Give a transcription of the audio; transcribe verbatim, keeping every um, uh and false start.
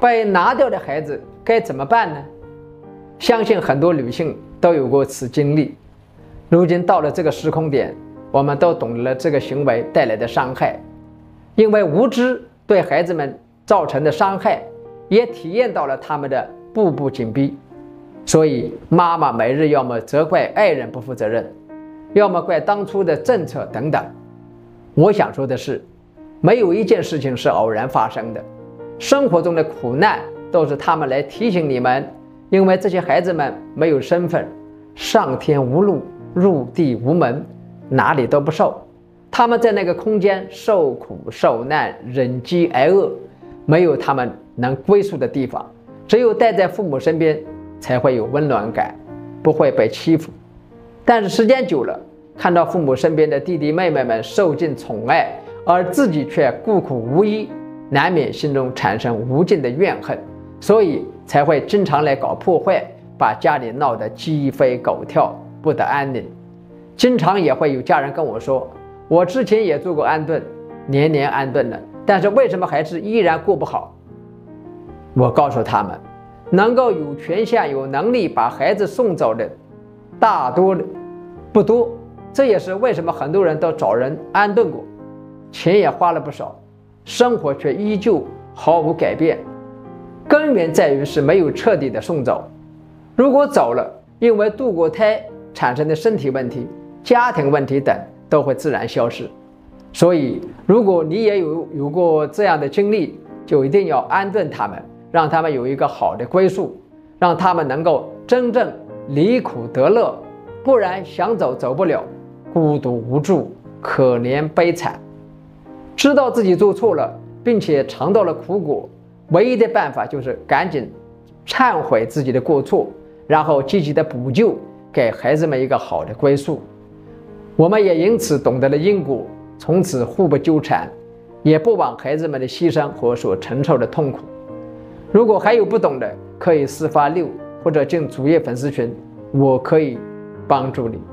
被拿掉的孩子该怎么办呢？相信很多女性都有过此经历。如今到了这个时空点，我们都懂了这个行为带来的伤害，因为无知对孩子们造成的伤害，也体验到了他们的步步紧逼。所以妈妈每日要么责怪爱人不负责任，要么怪当初的政策等等。我想说的是，没有一件事情是偶然发生的，生活中的苦难都是他们来提醒你们，因为这些孩子们没有身份，上天无路，入地无门，哪里都不受。他们在那个空间受苦受难，忍饥挨饿，没有他们能归宿的地方。只有待在父母身边，才会有温暖感，不会被欺负。但是时间久了，看到父母身边的弟弟妹妹们受尽宠爱，而自己却孤苦无依，难免心中产生无尽的怨恨，所以才会经常来搞破坏，把家里闹得鸡飞狗跳，不得安宁。经常也会有家人跟我说，我之前也做过安顿，年年安顿了，但是为什么孩子依然过不好？我告诉他们，能够有权限有能力把孩子送走的大多的不多，这也是为什么很多人都找人安顿过，钱也花了不少，生活却依旧毫无改变。根源在于是没有彻底的送走。如果走了，因为堕过胎产生的身体问题、家庭问题等都会自然消失。所以如果你也有有过这样的经历，就一定要安顿他们，让他们有一个好的归宿，让他们能够真正离苦得乐，不然想走走不了，孤独无助，可怜悲惨。知道自己做错了，并且尝到了苦果，唯一的办法就是赶紧忏悔自己的过错，然后积极的补救，给孩子们一个好的归宿。我们也因此懂得了因果，从此互不纠缠，也不枉孩子们的牺牲和所承受的痛苦。如果还有不懂的，可以私发六或者进主页粉丝群，我可以帮助你。